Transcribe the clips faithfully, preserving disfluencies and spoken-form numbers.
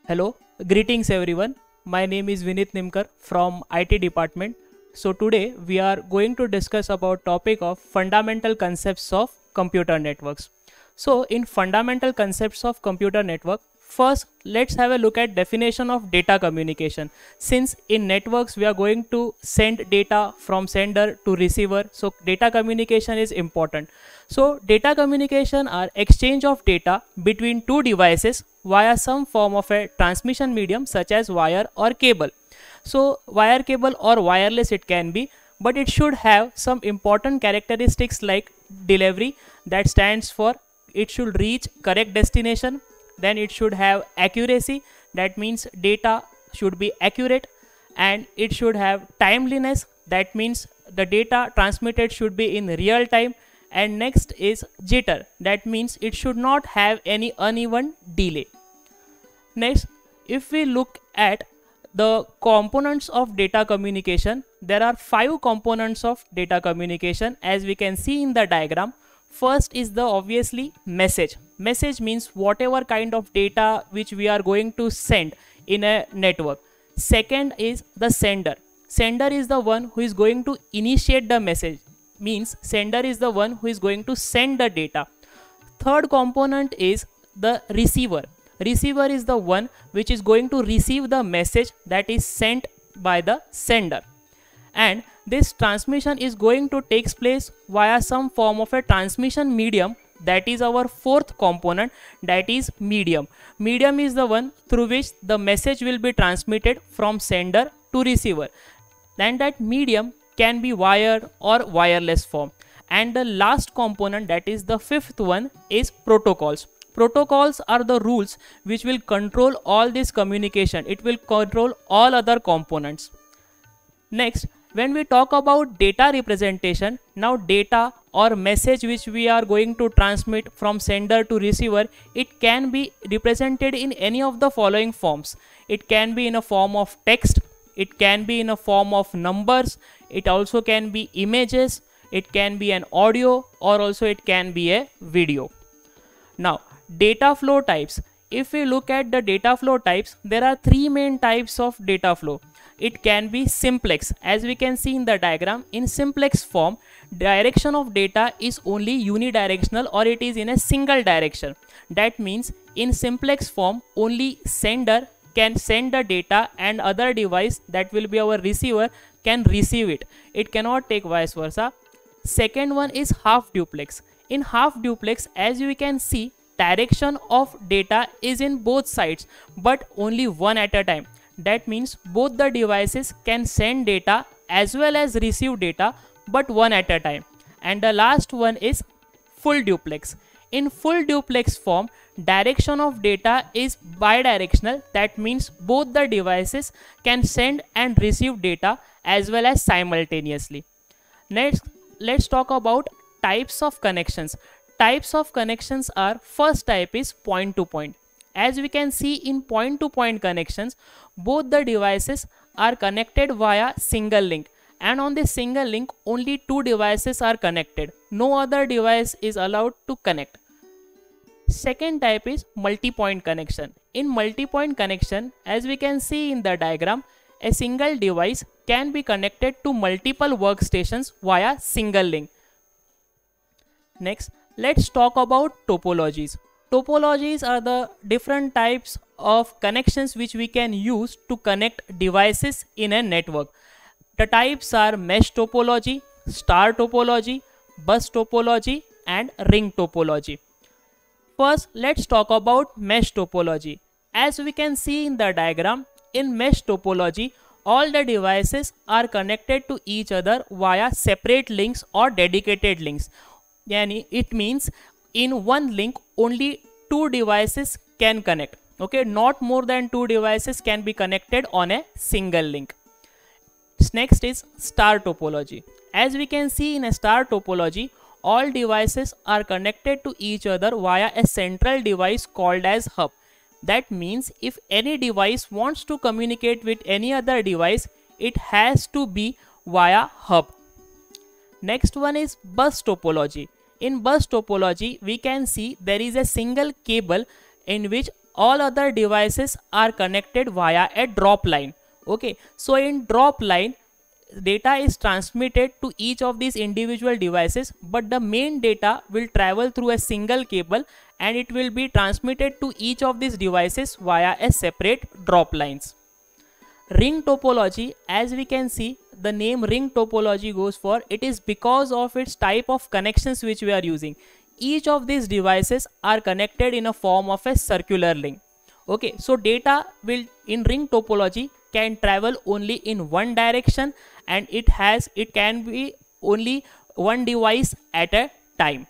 Hello, greetings everyone. My name is Vinit Nimkar from I T department. So today we are going to discuss about topic of fundamental concepts of computer networks. So in fundamental concepts of computer network, first let's have a look at definition of data communication. Since in networks we are going to send data from sender to receiver, so data communication is important. So data communication are exchange of data between two devices via some form of a transmission medium such as wire or cable. So wire cable or wireless it can be, but it should have some important characteristics like delivery, that stands for it should reach correct destination. Then it should have accuracy, that means data should be accurate, and it should have timeliness, that means the data transmitted should be in real time. And next is jitter, that means it should not have any uneven delay. Next, if we look at the components of data communication, there are five components of data communication as we can see in the diagram. First is the obviously message. Message means whatever kind of data which we are going to send in a network. Second is the sender. Sender is the one who is going to initiate the message, means sender is the one who is going to send the data. Third component is the receiver. Receiver is the one which is going to receive the message that is sent by the sender, and this transmission is going to take place via some form of a transmission medium, that is our fourth component, that is medium. Medium is the one through which the message will be transmitted from sender to receiver, and that medium can be wired or wireless form. And the last component, that is the fifth one, is protocols. Protocols are the rules which will control all this communication. It will control all other components. Next, when we talk about data representation, now data or message which we are going to transmit from sender to receiver, it can be represented in any of the following forms. It can be in a form of text, it can be in a form of numbers, it also can be images, it can be an audio, or also it can be a video. Now, data flow types. If we look at the data flow types, there are three main types of data flow. It can be simplex, as we can see in the diagram. In simplex form, direction of data is only unidirectional, or it is in a single direction. That means in simplex form, only sender can send the data and other device, that will be our receiver, can receive it. It cannot take vice versa. Second one is half duplex. In half duplex, as you can see, direction of data is in both sides, but only one at a time. That means both the devices can send data as well as receive data, but one at a time. And the last one is full duplex. In full duplex form, direction of data is bidirectional. That means both the devices can send and receive data as well as simultaneously. Next, let's talk about types of connections. Types of connections are, first type is point to point. As we can see in point to point connections, both the devices are connected via single link, and on this single link only two devices are connected. No other device is allowed to connect. Second type is multi-point connection. In multi-point connection, as we can see in the diagram, a single device can be connected to multiple workstations via single link. Next, let's talk about topologies. Topologies are the different types of connections which we can use to connect devices in a network. The types are mesh topology, star topology, bus topology, and ring topology. First, let's talk about mesh topology. As we can see in the diagram, in mesh topology, all the devices are connected to each other via separate links or dedicated links. Yani it means in one link only two devices can connect. Okay, not more than two devices can be connected on a single link. Next is star topology. As we can see in a star topology, all devices are connected to each other via a central device called as hub. That means if any device wants to communicate with any other device, it has to be via hub. Next one is bus topology. In bus topology, we can see there is a single cable in which all other devices are connected via a drop line. Okay, so in drop line, data is transmitted to each of these individual devices, but the main data will travel through a single cable and it will be transmitted to each of these devices via a separate drop lines. Ring topology, as we can see, the name ring topology goes for, it is because of its type of connections which we are using. Each of these devices are connected in a form of a circular link. Okay, so data will in ring topology can travel only in one direction, and it has it can be only one device at a time.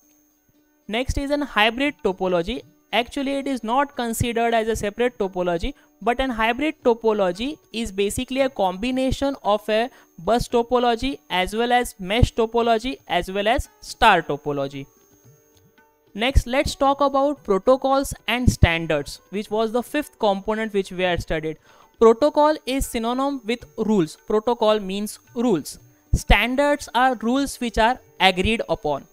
Next is an hybrid topology. Actually, it is not considered as a separate topology, but an hybrid topology is basically a combination of a bus topology as well as mesh topology as well as star topology. Next, let's talk about protocols and standards, which was the fifth component which we had studied. Protocol is synonym with rules. Protocol means rules. Standards are rules which are agreed upon.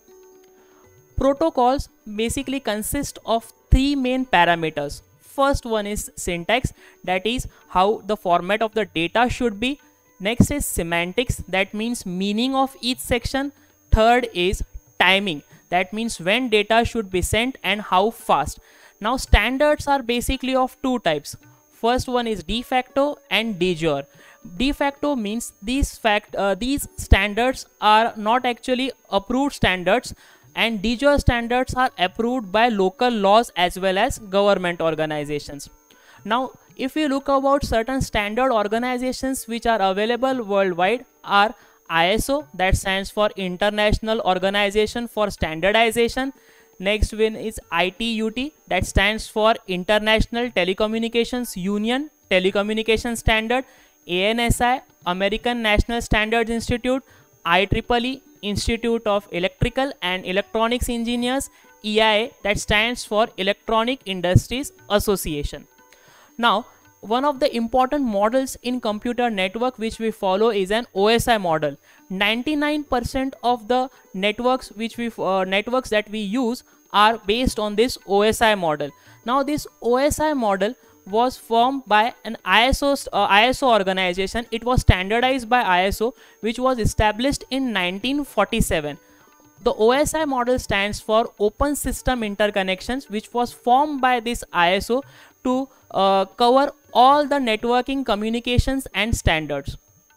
Protocols basically consist of three main parameters. First one is syntax, that is how the format of the data should be. Next is semantics, that means meaning of each section. Third is timing, that means when data should be sent and how fast. Now standards are basically of two types. First one is de facto and de jure. De facto means these fact uh, these standards are not actually approved standards, and de jure standards are approved by local laws as well as government organizations. Now if we look about certain standard organizations which are available worldwide are I S O, that stands for International Organization for Standardization. Next one is I T U T, that stands for International Telecommunications Union Telecommunication Standard. A N S I, American National Standards Institute. I triple E, Institute of Electrical and Electronics Engineers. E I A, that stands for Electronic Industries Association. Now one of the important models in computer network which we follow is an O S I model. ninety-nine percent of the networks which we uh, networks that we use are based on this O S I model. Now this O S I model was formed by an I S O uh, I S O organization. It was standardized by I S O, which was established in nineteen forty-seven. The O S I model stands for Open System Interconnections, which was formed by this I S O to uh, cover all the networking communications and standards.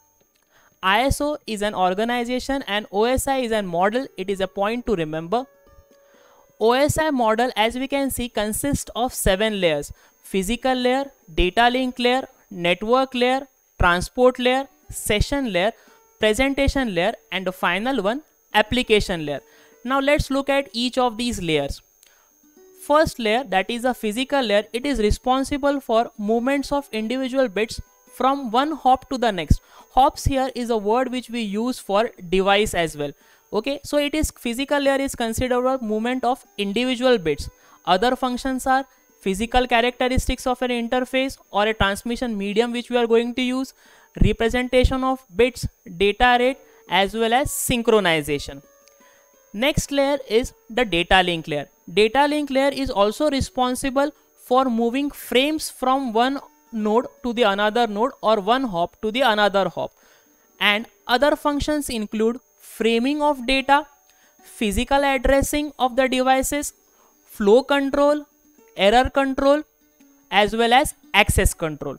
I S O is an organization and O S I is a model. It is a point to remember. O S I model, as we can see, consists of seven layers: physical layer, data link layer, network layer, transport layer, session layer, presentation layer, and the final one, application layer. Now let's look at each of these layers. First layer, that is a physical layer, it is responsible for movements of individual bits from one hop to the next. Hops here is a word which we use for device as well. Okay, so it is physical layer is considered a movement of individual bits. Other functions are physical characteristics of an interface or a transmission medium which we are going to use, representation of bits, data rate, as well as synchronization. Next layer is the data link layer. Data link layer is also responsible for moving frames from one node to the another node or one hop to the another hop. And other functions include framing of data, physical addressing of the devices, flow control, error control, as well as access control.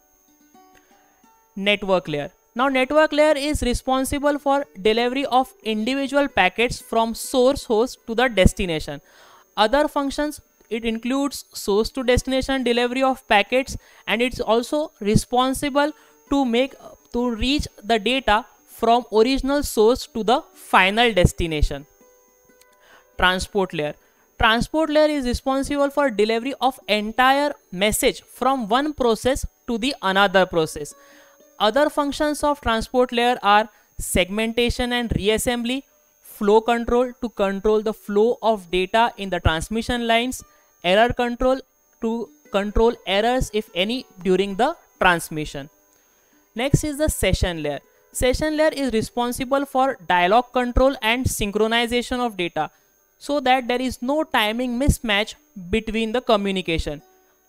Network layer. Now network layer is responsible for delivery of individual packets from source host to the destination. Other functions, it includes source to destination delivery of packets, and it's also responsible to make to reach the data from original source to the final destination. Transport layer. Transport layer is responsible for delivery of entire message from one process to the another process. Other functions of transport layer are segmentation and reassembly, flow control to control the flow of data in the transmission lines, error control to control errors if any during the transmission. Next is the session layer. Session layer is responsible for dialog control and synchronization of data so that there is no timing mismatch between the communication.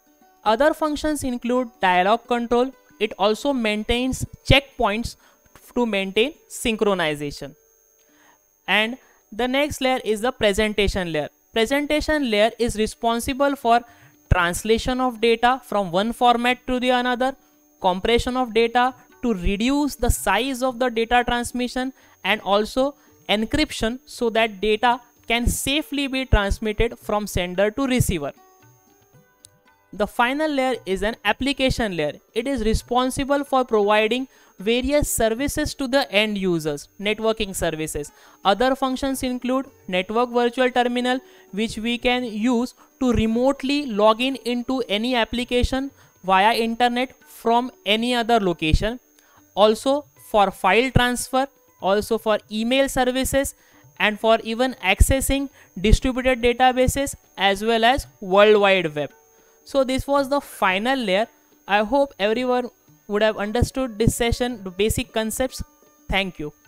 Other functions include dialog control. It also maintains checkpoints to maintain synchronization. And the next layer is the presentation layer. Presentation layer is responsible for translation of data from one format to the another, compression of data to reduce the size of the data transmission, and also encryption so that data can safely be transmitted from sender to receiver. The final layer is an application layer. It is responsible for providing various services to the end users, networking services. Other functions include network virtual terminal, which we can use to remotely log in into any application via internet from any other location. Also for file transfer, also for email services, and for even accessing distributed databases as well as World Wide Web. So this was the final layer. I hope everyone would have understood this session, the basic concepts. Thank you.